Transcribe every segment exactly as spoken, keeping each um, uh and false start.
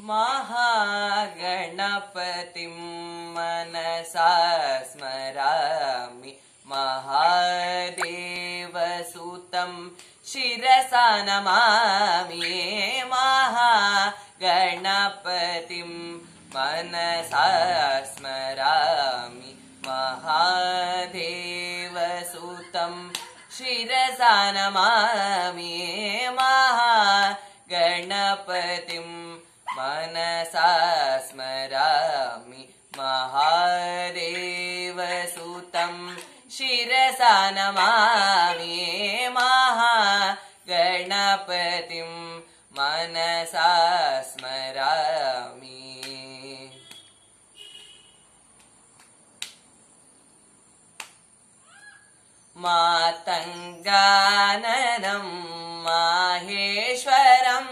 महागणपतिं मनसा स्मरामि महादेवसुतं शिरसा नमामि महागणपतिं मनसा स्मरामि महादेवसुतं शिरसा नमामि महागणपतिं मनसा स्मरामि महादेवसुतं शिरसा नमामि महागणपतिं मनसा स्मरामि। मातङ्गाननं माहेश्वरं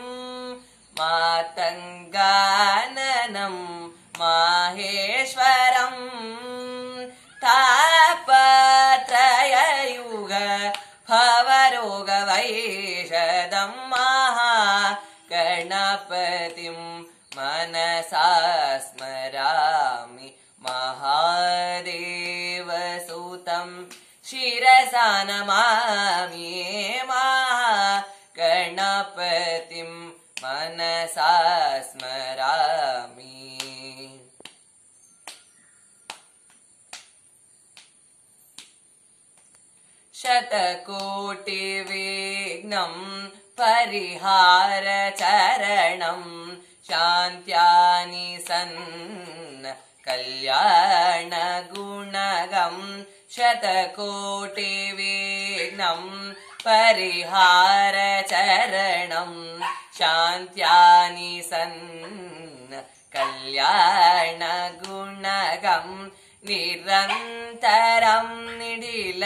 मातङ्गाननं माहेश्वरं तापत्रययुग भवरोगवैषदं महागणपतिं मनसा स्मरामि महादेवसुतं शिरसा नमामि महागणपतिं मनसा स्मरामि। शतकोटिविघ्नं परिहारचरणं शान्त्यानिसन् कल्याणगुणगं शतकोटिविघ्नं परिहारचरणं शान्त्यानिसन् कल्याणगुणगं निरन्तरं निडिल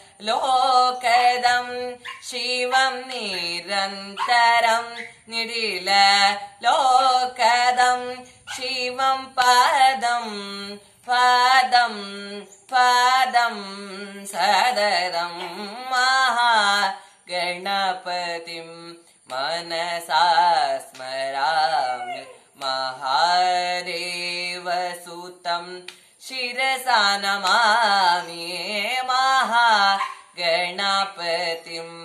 लोकदं शिवं निरन्तरं निडिल लोकदं शिवं पदं पदं पदं सददं महागणपतिं मनसा स्मरामि महादेवसुतं शिरसा नमामि महागणपतिं